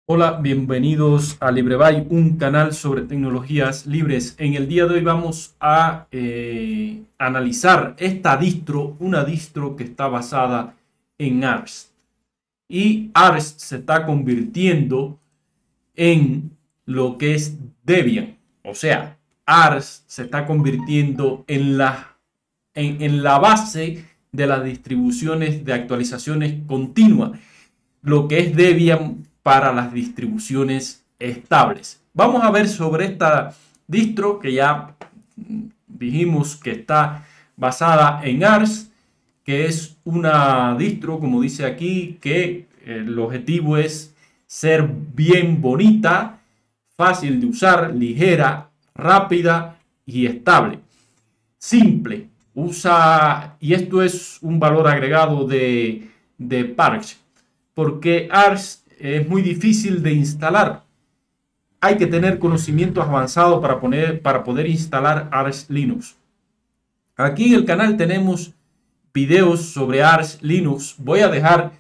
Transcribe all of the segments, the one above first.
Hola, bienvenidos a LibreBuy, un canal sobre tecnologías libres. En el día de hoy vamos a analizar esta distro, una distro que está basada en ARS. Y ARS se está convirtiendo en lo que es Debian. O sea, ARS se está convirtiendo en la base de las distribuciones de actualizaciones continuas, lo que es Debian para las distribuciones estables. Vamos a ver sobre esta distro que ya dijimos que está basada en ARS, que es una distro, como dice aquí, que el objetivo es ser bien bonita, fácil de usar, ligera, rápida y estable. Simple. Usa, y esto es un valor agregado de Parche, porque ARS es muy difícil de instalar. Hay que tener conocimientos avanzados para poder instalar ARS Linux. Aquí en el canal tenemos videos sobre ARS Linux. Voy a dejar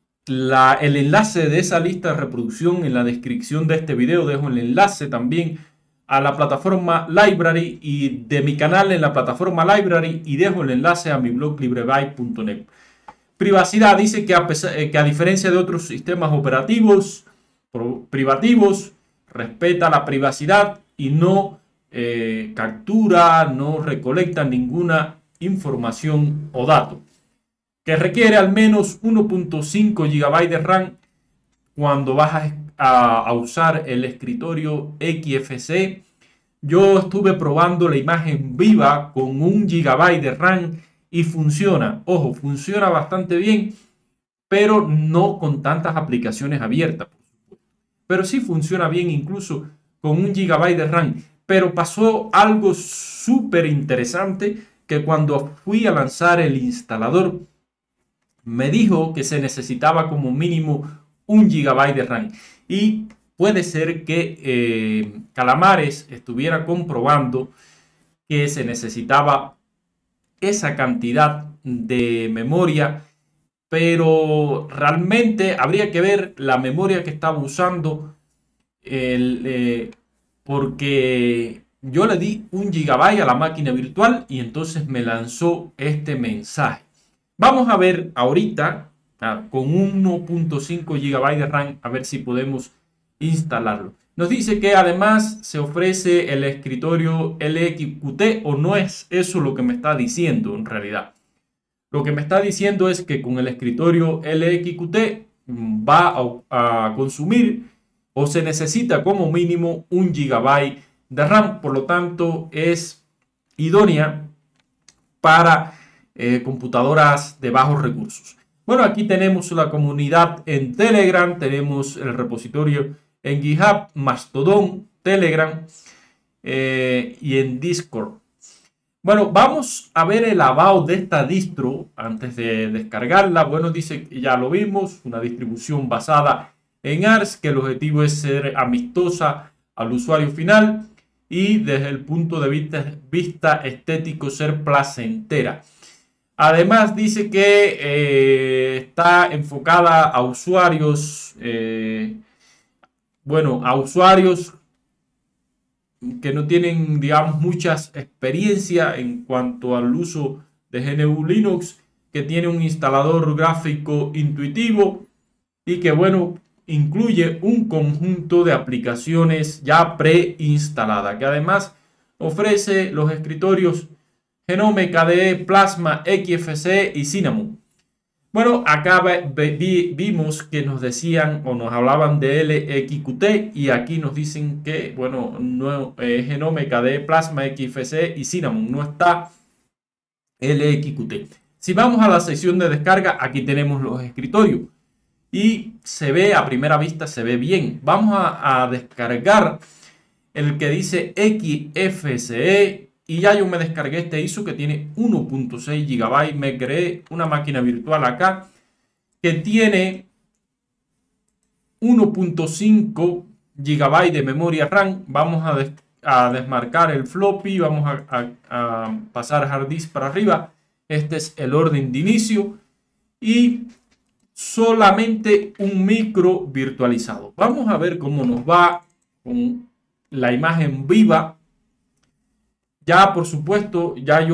el enlace de esa lista de reproducción en la descripción de este video. Dejo el enlace también a la plataforma Library y de mi canal en la plataforma Library, y dejo el enlace a mi blog librebuy.net. Privacidad dice que a diferencia de otros sistemas operativos privativos, respeta la privacidad y no captura, no recolecta ninguna información o dato. Que requiere al menos 1.5 GB de RAM cuando vas a usar el escritorio XFCE. Yo estuve probando la imagen viva con 1 GB de RAM y funciona. Ojo, funciona bastante bien, pero no con tantas aplicaciones abiertas. Pero sí funciona bien incluso con 1 GB de RAM. Pero pasó algo súper interesante, que cuando fui a lanzar el instalador me dijo que se necesitaba como mínimo 1 GB de RAM. Y puede ser que Calamares estuviera comprobando que se necesitaba esa cantidad de memoria, pero realmente habría que ver la memoria que estaba usando, porque yo le di 1 GB a la máquina virtual y entonces me lanzó este mensaje. Vamos a ver ahorita con 1.5 GB de RAM, a ver si podemos instalarlo. Nos dice que además se ofrece el escritorio LXQT, o no es eso lo que me está diciendo en realidad. Lo que me está diciendo es que con el escritorio LXQT va a consumir, o se necesita como mínimo 1 GB de RAM. Por lo tanto, es idónea para computadoras de bajos recursos. Bueno, aquí tenemos la comunidad en Telegram, tenemos el repositorio en GitHub, Mastodon, Telegram y en Discord. Bueno, vamos a ver el about de esta distro antes de descargarla. Bueno, dice que ya lo vimos, una distribución basada en ARS, que el objetivo es ser amistosa al usuario final y desde el punto de vista estético ser placentera. Además dice que está enfocada a usuarios, a usuarios que no tienen, digamos, muchas experiencia en cuanto al uso de GNU Linux, que tiene un instalador gráfico intuitivo y que, bueno, incluye un conjunto de aplicaciones ya preinstaladas, que además ofrece los escritorios Genome, KDE, Plasma, XFCE y Cinnamon. Bueno, acá vimos que nos decían o nos hablaban de LXQT, y aquí nos dicen que, bueno, no, Genome, KDE, Plasma, XFCE y Cinnamon, no está LXQT. Si vamos a la sección de descarga, aquí tenemos los escritorios y se ve, a primera vista se ve bien. Vamos a descargar el que dice XFCE. Y ya yo me descargué este ISO que tiene 1.6 GB. Me creé una máquina virtual acá que tiene 1.5 GB de memoria RAM. Vamos a desmarcar el floppy. Vamos a pasar hard disk para arriba. Este es el orden de inicio. Y solamente un micro virtualizado. Vamos a ver cómo nos va con la imagen viva. Ya, por supuesto,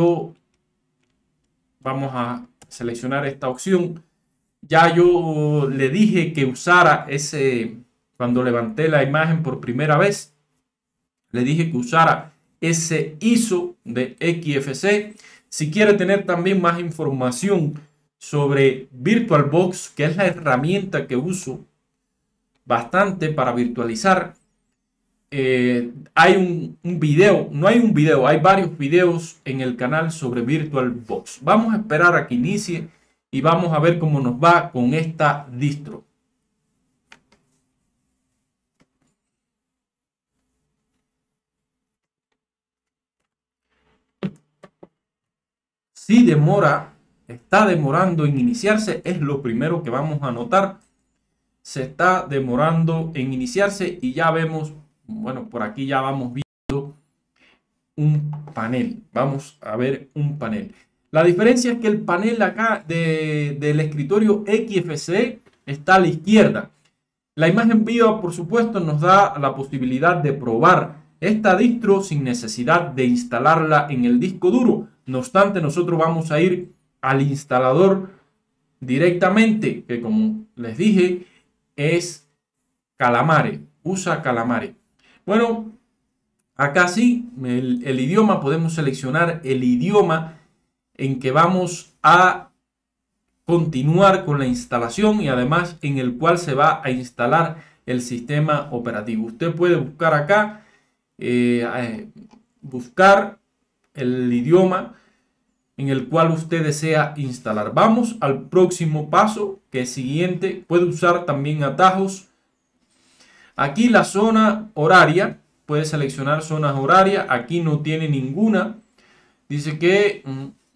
vamos a seleccionar esta opción. Ya yo le dije que usara cuando levanté la imagen por primera vez, le dije que usara ese ISO de XFC. Si quiere tener también más información sobre VirtualBox, que es la herramienta que uso bastante para virtualizar, hay un video, no hay un video, hay varios videos en el canal sobre VirtualBox. Vamos a esperar a que inicie y vamos a ver cómo nos va con esta distro. Si está demorando en iniciarse, es lo primero que vamos a notar. Se está demorando en iniciarse y ya vemos, bueno, por aquí ya vamos viendo un panel. Vamos a ver un panel. La diferencia es que el panel acá del escritorio XFCE está a la izquierda. La imagen viva, por supuesto, nos da la posibilidad de probar esta distro sin necesidad de instalarla en el disco duro. No obstante, nosotros vamos a ir al instalador directamente, que como les dije, es Calamare, usa Calamare. Bueno, acá sí, el idioma, podemos seleccionar el idioma en que vamos a continuar con la instalación y además en el cual se va a instalar el sistema operativo. Usted puede buscar acá, buscar el idioma en el cual usted desea instalar. Vamos al próximo paso, que es siguiente. Puede usar también atajos. Aquí la zona horaria, puede seleccionar zonas horarias. Aquí no tiene ninguna. Dice que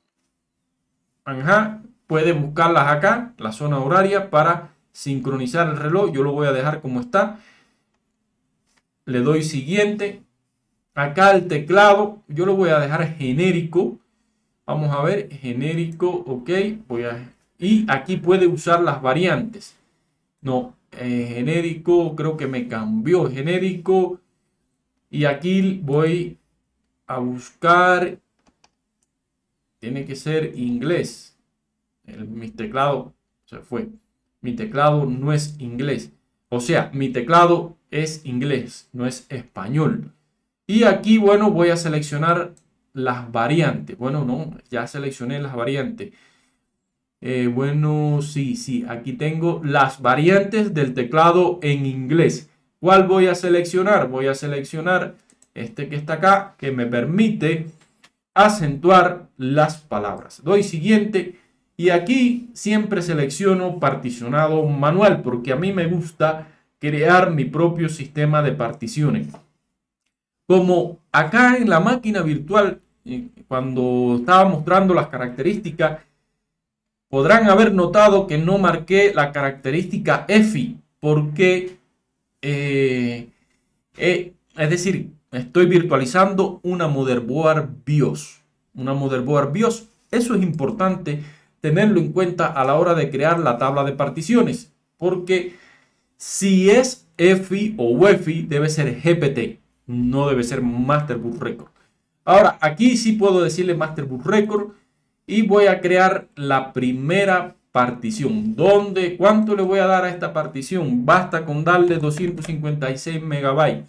puede buscarlas acá, la zona horaria, para sincronizar el reloj. Yo lo voy a dejar como está. Le doy siguiente. Acá el teclado, yo lo voy a dejar genérico. Vamos a ver, genérico, ok. Y aquí puede usar las variantes. No, genérico, creo que me cambió genérico. Y aquí voy a buscar, tiene que ser inglés. Mi teclado se fue. Mi teclado no es inglés. O sea, mi teclado es inglés, no es español. Y aquí, bueno, voy a seleccionar las variantes. Bueno, no, ya seleccioné las variantes. Bueno, sí, aquí tengo las variantes del teclado en inglés. ¿Cuál voy a seleccionar? Voy a seleccionar este que está acá, que me permite acentuar las palabras. Doy siguiente y aquí siempre selecciono particionado manual porque a mí me gusta crear mi propio sistema de particiones. Como acá en la máquina virtual, cuando estaba mostrando las características, podrán haber notado que no marqué la característica EFI porque, es decir, estoy virtualizando una motherboard BIOS. Una motherboard BIOS. Eso es importante tenerlo en cuenta a la hora de crear la tabla de particiones, porque si es EFI o UEFI debe ser GPT, no debe ser Master Boot Record. Ahora, aquí sí puedo decirle Master Boot Record y voy a crear la primera partición. ¿Cuánto le voy a dar a esta partición? Basta con darle 256 megabytes.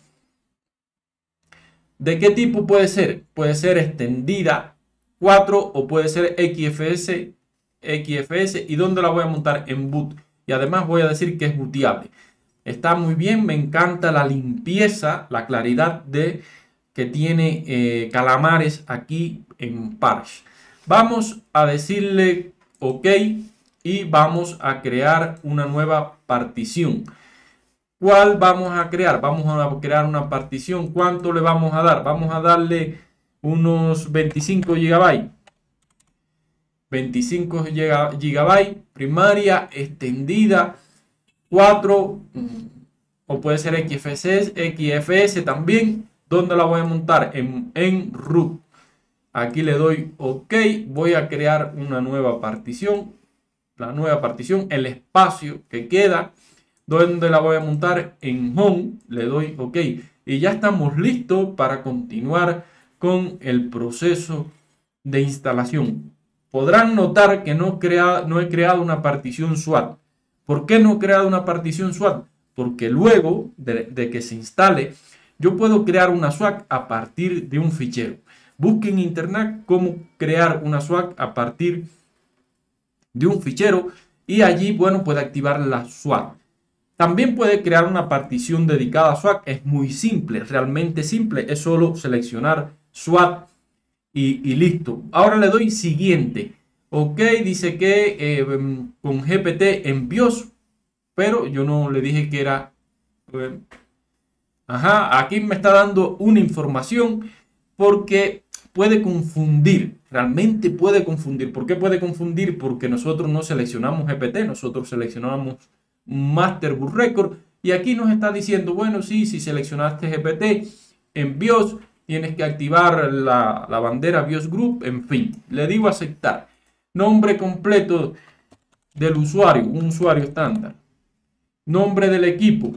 ¿De qué tipo puede ser? Puede ser extendida 4 o puede ser XFS. ¿Y dónde la voy a montar? En boot. Y además voy a decir que es booteable. Está muy bien, me encanta la limpieza, la claridad que tiene Calamares aquí en Parch. Vamos a decirle OK y vamos a crear una nueva partición. ¿Cuál vamos a crear? Vamos a crear una partición. ¿Cuánto le vamos a dar? Vamos a darle unos 25 GB. 25 GB primaria, extendida 4 o puede ser XFS también. ¿Dónde la voy a montar? En root. Aquí le doy OK. Voy a crear una nueva partición. la nueva partición, el espacio que queda, donde la voy a montar en Home, le doy OK. Y ya estamos listos para continuar con el proceso de instalación. Podrán notar que no he creado una partición SWAT. ¿Por qué no he creado una partición SWAT? Porque luego de que se instale, yo puedo crear una SWAT a partir de un fichero. Busque en internet cómo crear una SWAT a partir de un fichero y allí, bueno, puede activar la SWAT. También puede crear una partición dedicada a SWAT. Es muy simple, realmente simple. Es solo seleccionar SWAT y listo. Ahora le doy siguiente. OK, dice que con GPT en BIOS, pero yo no le dije que era... aquí me está dando una información porque puede confundir, realmente puede confundir. ¿Por qué puede confundir? Porque nosotros no seleccionamos GPT, nosotros seleccionamos Masterboard Record y aquí nos está diciendo, bueno, sí, si seleccionaste GPT en BIOS, tienes que activar la bandera BIOS Group, en fin. Le digo aceptar. Nombre completo del usuario, un usuario estándar. Nombre del equipo.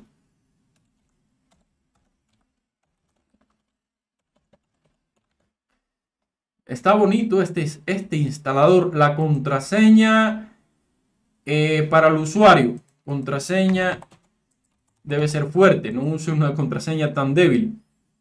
Está bonito este instalador. La contraseña para el usuario. Contraseña debe ser fuerte. No use una contraseña tan débil.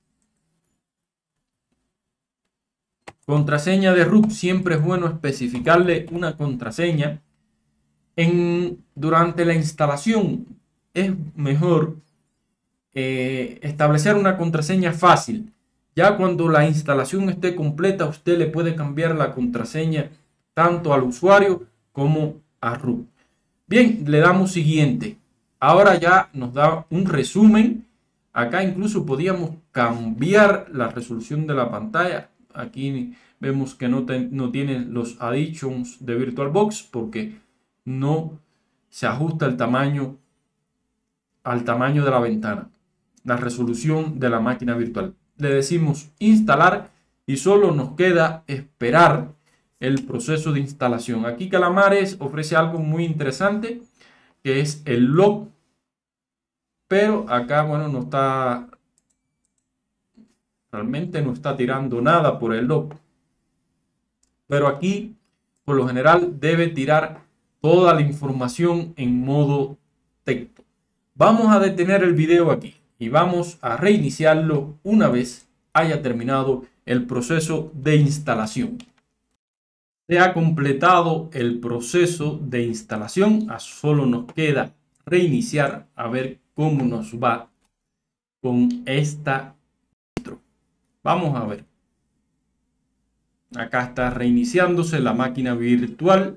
Contraseña de root. Siempre es bueno especificarle una contraseña. Durante la instalación es mejor establecer una contraseña fácil. Ya cuando la instalación esté completa, usted le puede cambiar la contraseña tanto al usuario como a root. Bien, le damos siguiente. Ahora ya nos da un resumen. Acá incluso podíamos cambiar la resolución de la pantalla. Aquí vemos que no tiene los additions de VirtualBox porque no se ajusta el tamaño al tamaño de la ventana, la resolución de la máquina virtual. Le decimos instalar y solo nos queda esperar el proceso de instalación. Aquí Calamares ofrece algo muy interesante que es el log, pero acá, bueno, realmente no está tirando nada por el log, pero aquí por lo general debe tirar toda la información en modo texto. Vamos a detener el video aquí y vamos a reiniciarlo una vez haya terminado el proceso de instalación. Se ha completado el proceso de instalación, solo nos queda reiniciar a ver cómo nos va con esta distro. Vamos a ver. Acá está reiniciándose la máquina virtual.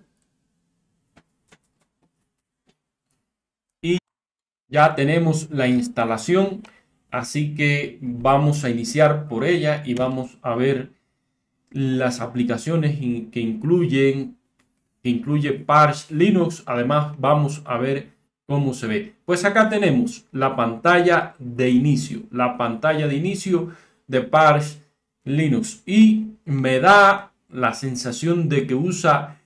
Y ya tenemos la instalación. Así que vamos a iniciar por ella y vamos a ver las aplicaciones que incluye Parse Linux. Además, vamos a ver cómo se ve. Pues acá tenemos la pantalla de inicio. La pantalla de inicio de Parse Linux. Y me da la sensación de que usa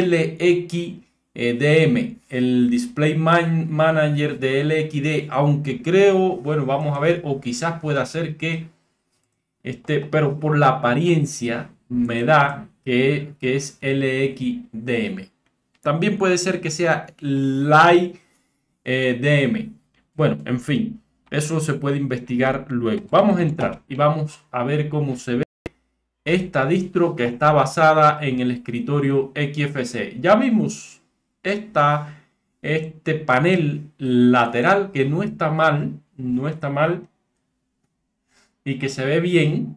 LXDM, el Display Manager de LXD, aunque creo, bueno, vamos a ver, o quizás pueda ser que pero por la apariencia me da que es LXDM. También puede ser que sea LightDM. Bueno, en fin, eso se puede investigar luego. Vamos a entrar y vamos a ver cómo se ve esta distro que está basada en el escritorio XFCE. Ya vimos este panel lateral que no está mal, y que se ve bien,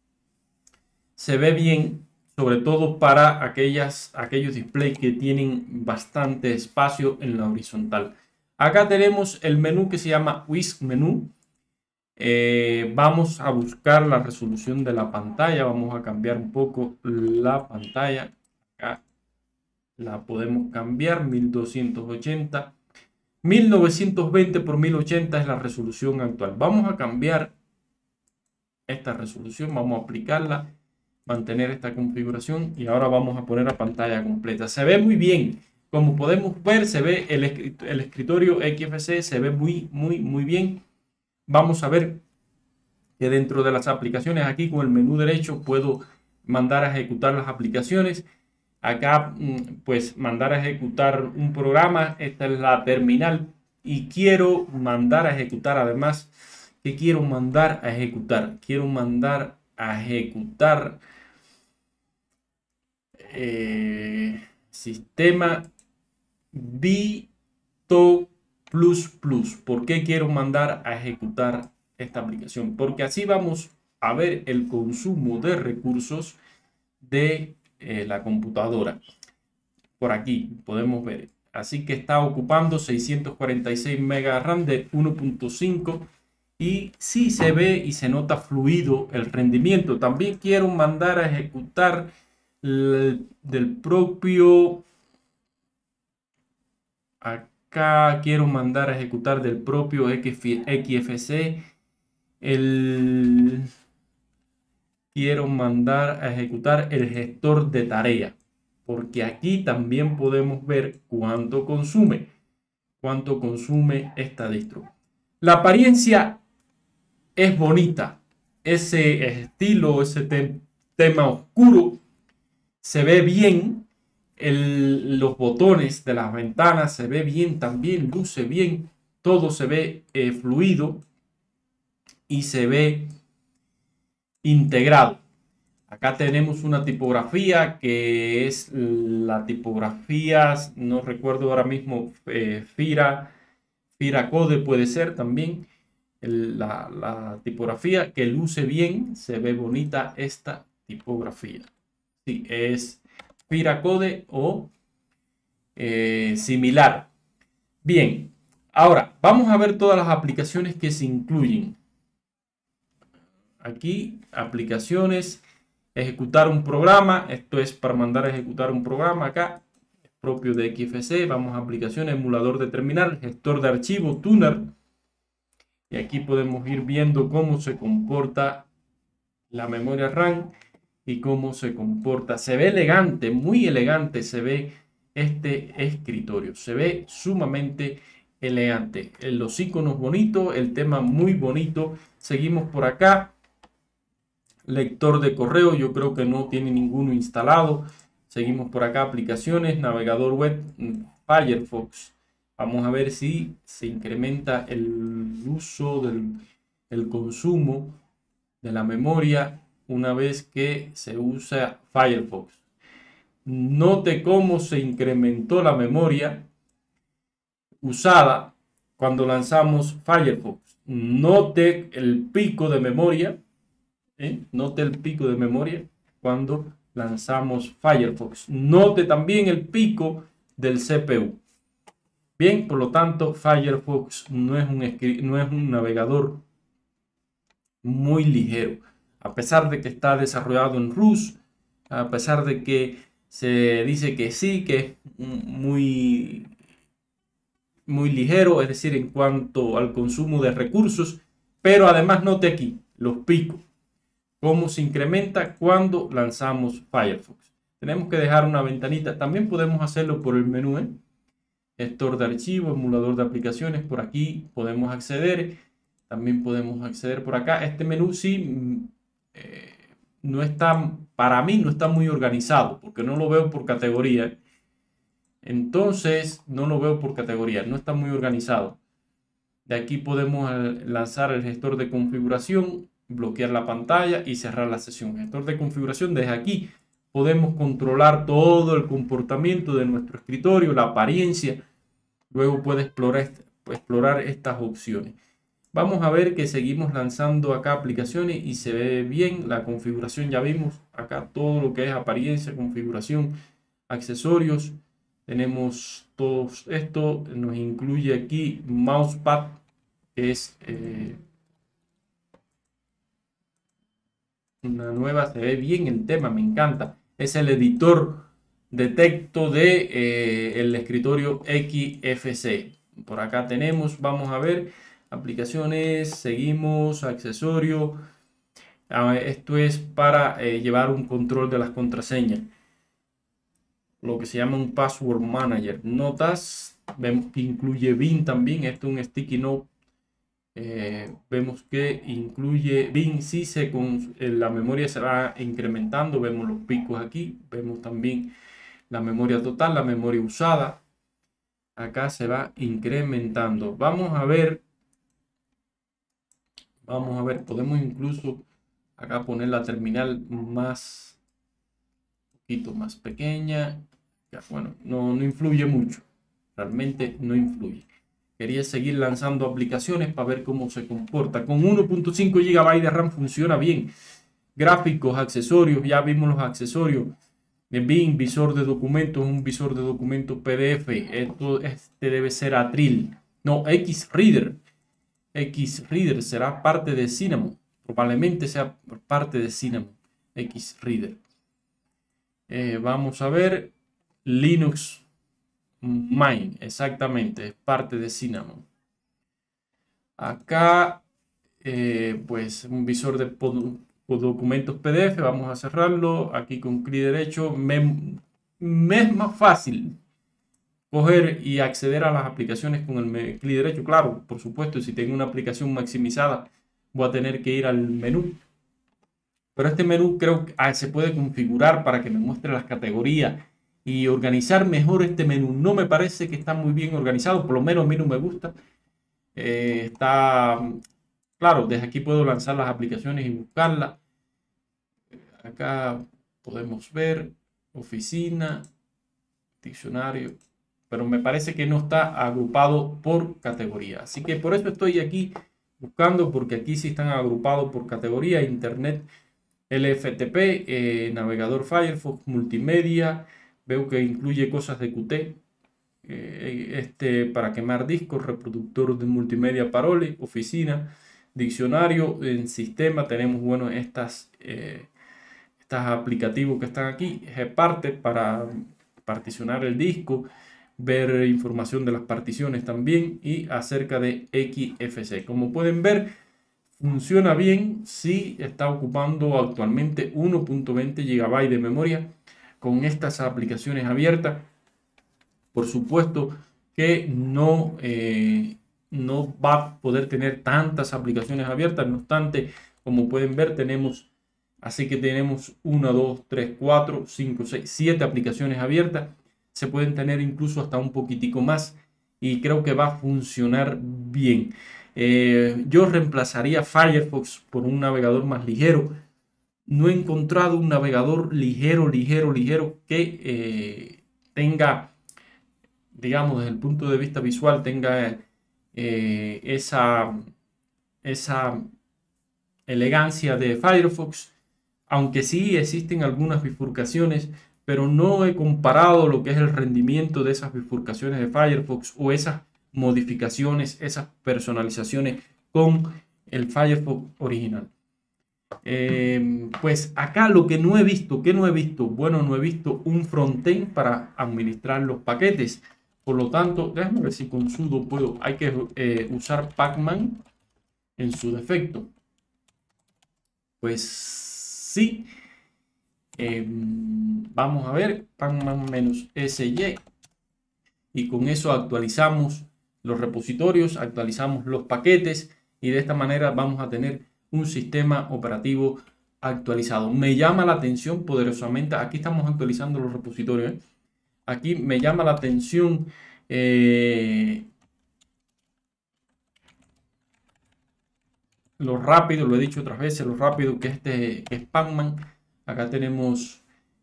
sobre todo para aquellos displays que tienen bastante espacio en la horizontal. Acá tenemos el menú que se llama Whisk Menú. Vamos a buscar la resolución de la pantalla. Vamos a cambiar un poco la pantalla. Acá la podemos cambiar 1280. 1920 por 1080 es la resolución actual. Vamos a cambiar esta resolución, vamos a aplicarla, mantener esta configuración y ahora vamos a poner la pantalla completa. Se ve muy bien Como podemos ver, se ve el escritorio XFCE, se ve muy bien. Vamos a ver que dentro de las aplicaciones, aquí con el menú derecho, puedo mandar a ejecutar las aplicaciones. Acá, pues, mandar a ejecutar un programa. Esta es la terminal. Y quiero mandar a ejecutar, además, ¿qué quiero mandar a ejecutar? Quiero mandar a ejecutar sistema Vito++. ¿Por qué quiero mandar a ejecutar esta aplicación? Porque así vamos a ver el consumo de recursos de la computadora. Por aquí podemos ver. Así que está ocupando 646 megas RAM de 1.5 y sí se ve y se nota fluido el rendimiento. También quiero mandar a ejecutar del propio... Acá quiero mandar a ejecutar del propio XFCE quiero mandar a ejecutar el gestor de tarea, porque aquí también podemos ver cuánto consume esta distro. La apariencia es bonita, ese estilo, ese tema oscuro se ve bien. Los botones de las ventanas se ve bien también, luce bien, todo se ve fluido y se ve integrado. Acá tenemos una tipografía que es la tipografía, no recuerdo ahora mismo, Fira Code puede ser también. La tipografía que luce bien, se ve bonita esta tipografía. Sí, es Fira Code o similar. Bien, ahora vamos a ver todas las aplicaciones que se incluyen. Aquí, aplicaciones, ejecutar un programa. Esto es para mandar a ejecutar un programa acá, propio de XFCE. Vamos a aplicaciones, emulador de terminal, gestor de archivo, tuner. Y aquí podemos ir viendo cómo se comporta la memoria RAM y cómo se comporta. Se ve elegante, muy elegante se ve este escritorio. Se ve sumamente elegante. Los iconos bonitos, el tema muy bonito. Seguimos por acá. Lector de correo, yo creo que no tiene ninguno instalado. Seguimos por acá, aplicaciones, navegador web, Firefox. Vamos a ver si se incrementa el uso del consumo de la memoria una vez que se usa Firefox. Note cómo se incrementó la memoria usada cuando lanzamos Firefox. Note el pico de memoria. Note el pico de memoria cuando lanzamos Firefox. Note también el pico del CPU. Bien, por lo tanto, Firefox no es un navegador muy ligero. A pesar de que está desarrollado en RUS, a pesar de que se dice que sí, que es muy ligero, es decir, en cuanto al consumo de recursos, pero además note aquí los picos. Cómo se incrementa cuando lanzamos Firefox. Tenemos que dejar una ventanita. También podemos hacerlo por el menú, gestor de archivos, emulador de aplicaciones. Por aquí podemos acceder. También podemos acceder por acá. Este menú sí no está, para mí no está muy organizado, porque no lo veo por categoría. Entonces, no lo veo por categoría. No está muy organizado. De aquí podemos lanzar el gestor de configuración, bloquear la pantalla y cerrar la sesión. Gestor de configuración, desde aquí podemos controlar todo el comportamiento de nuestro escritorio, la apariencia. Luego puede explorar estas opciones. Vamos a ver que seguimos lanzando acá aplicaciones y se ve bien la configuración. Ya vimos acá todo lo que es apariencia, configuración, accesorios. Tenemos todo esto, nos incluye aquí Mousepad, que es una nueva, se ve bien el tema, me encanta. Es el editor de texto de el escritorio XFCE. Por acá tenemos, vamos a ver, aplicaciones, seguimos, accesorio. Esto es para llevar un control de las contraseñas. lo que se llama un Password Manager. Notas, vemos que incluye bin también. Esto es un sticky note. Vemos que incluye bin. Si la memoria se va incrementando, vemos los picos aquí. Vemos también la memoria total, la memoria usada. Acá se va incrementando. Vamos a ver, podemos incluso acá poner la terminal más, un poquito más pequeña. Ya, bueno, no influye mucho, realmente no influye. Quería seguir lanzando aplicaciones para ver cómo se comporta. Con 1.5 GB de RAM funciona bien. Gráficos, accesorios, ya vimos los accesorios. Bin, visor de documentos, un visor de documentos PDF. Este debe ser Atril. No, X-Reader. X-Reader será parte de Cinnamon. Probablemente sea parte de Cinnamon. X-Reader. Vamos a ver. Linux Mint. Exactamente. Es parte de Cinnamon. Acá, pues un visor de documentos PDF. Vamos a cerrarlo. Aquí con clic derecho. Me es más fácil coger y acceder a las aplicaciones con el clic derecho. Claro, por supuesto, si tengo una aplicación maximizada, voy a tener que ir al menú. Pero este menú creo que se puede configurar para que me muestre las categorías y organizar mejor este menú. No me parece que está muy bien organizado, por lo menos a mí no me gusta. Claro, desde aquí puedo lanzar las aplicaciones y buscarlas. Acá podemos ver oficina, diccionario, pero me parece que no está agrupado por categoría. Así que por eso estoy aquí buscando, porque aquí sí están agrupados por categoría: Internet, LFTP, navegador Firefox, multimedia. Veo que incluye cosas de Qt, para quemar discos, reproductor de multimedia Parole, oficina, diccionario. En sistema tenemos, bueno, estos aplicativos que están aquí. Gparte para particionar el disco, ver información de las particiones también, y acerca de XFC. Como pueden ver, funciona bien. Si está ocupando actualmente 1.20 GB de memoria con estas aplicaciones abiertas. Por supuesto que no va a poder tener tantas aplicaciones abiertas. No obstante, como pueden ver, tenemos 1, 2, 3, 4, 5, 6, 7 aplicaciones abiertas. Se pueden tener incluso hasta un poquitico más, y creo que va a funcionar bien. Yo reemplazaría Firefox por un navegador más ligero. No he encontrado un navegador ligero que tenga, digamos, desde el punto de vista visual, tenga esa elegancia de Firefox, aunque sí existen algunas bifurcaciones, pero no he comparado lo que es el rendimiento de esas bifurcaciones de Firefox o esas modificaciones, esas personalizaciones con el Firefox original. Pues acá lo que no he visto, bueno, no he visto un frontend para administrar los paquetes. Por lo tanto, déjame ver si con sudo puedo. Hay que usar pacman en su defecto. Pues sí. Vamos a ver, pacman-sy, y con eso actualizamos los repositorios, actualizamos los paquetes, y de esta manera vamos a tener un sistema operativo actualizado. Me llama la atención poderosamente. Aquí estamos actualizando los repositorios. Aquí me llama la atención lo rápido, lo he dicho otras veces, lo rápido que que es Pacman. Acá tenemos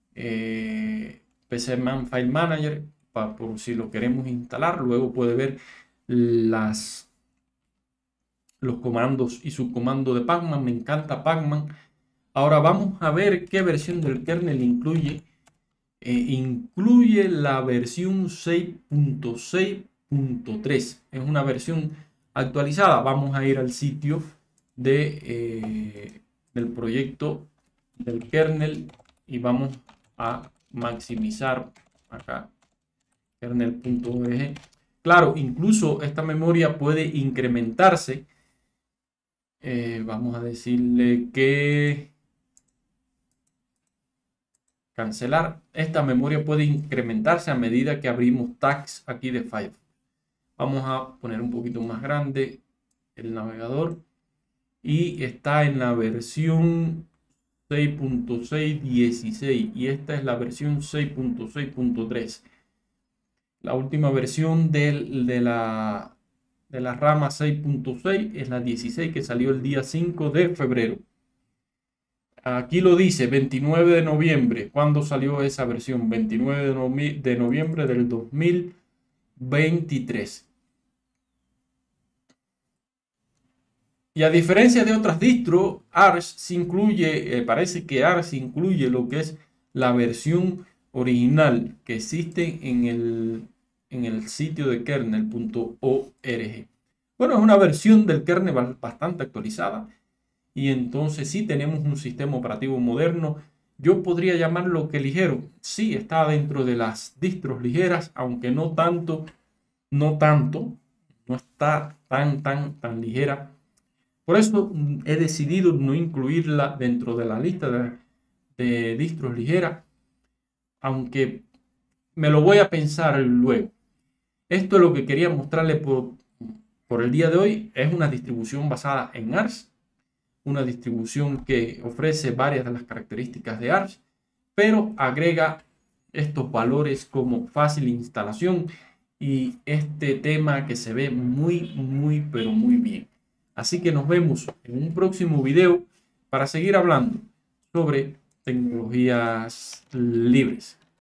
PCman File Manager, por si lo queremos instalar. Luego puede ver los comandos y subcomandos de Pacman. Me encanta Pacman. Ahora vamos a ver qué versión del kernel incluye. Incluye la versión 6.6.3. Es una versión actualizada. Vamos a ir al sitio del proyecto del kernel y vamos a maximizar acá kernel.org. Claro, incluso esta memoria puede incrementarse. Vamos a decirle que cancelar. Esta memoria puede incrementarse a medida que abrimos tags aquí de Firefox. Vamos a poner un poquito más grande el navegador y está en la versión 6.6.16 y esta es la versión 6.6.3. La última versión de la rama 6.6 es la 16 que salió el día 5 de febrero. Aquí lo dice 29 de noviembre. ¿Cuándo salió esa versión? 29 de noviembre del 2023. Y a diferencia de otras distros, Arch incluye, parece que Arch incluye lo que es la versión original que existe en el sitio de kernel.org. Bueno, es una versión del kernel bastante actualizada y entonces sí tenemos un sistema operativo moderno. Yo podría llamarlo que ligero. Sí, está dentro de las distros ligeras, aunque no tanto, no está tan ligera. Por eso he decidido no incluirla dentro de la lista de distros ligeras, aunque me lo voy a pensar luego. Esto es lo que quería mostrarle por el día de hoy. Es una distribución basada en Arch, una distribución que ofrece varias de las características de Arch, pero agrega estos valores como fácil instalación y este tema que se ve pero muy bien. Así que nos vemos en un próximo video para seguir hablando sobre tecnologías libres.